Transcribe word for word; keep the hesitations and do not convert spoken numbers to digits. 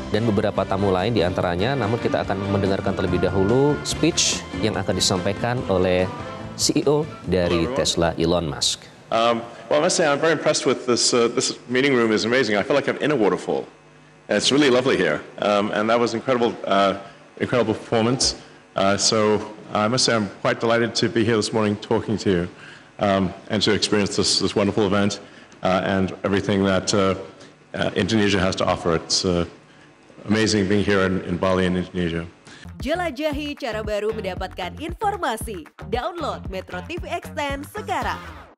dan beberapa tamu lain di antaranya. Namun kita akan mendengarkan terlebih dahulu speech yang akan disampaikan oleh C E O dari Tesla, Elon Musk. Um, well, I must say I'm very impressed with this. Uh, this meeting room is amazing. I feel like I'm in a waterfall. And it's really lovely here, um, and that was incredible, uh, incredible performance. Uh, so I must say I'm quite delighted to be here this morning talking to you um, and to experience this, this wonderful event uh, and everything that uh, uh, Indonesia has to offer. It's uh, amazing being here in, in Bali in Indonesia. Jelajahi cara baru mendapatkan informasi. Download Metro T V X sepuluh sekarang.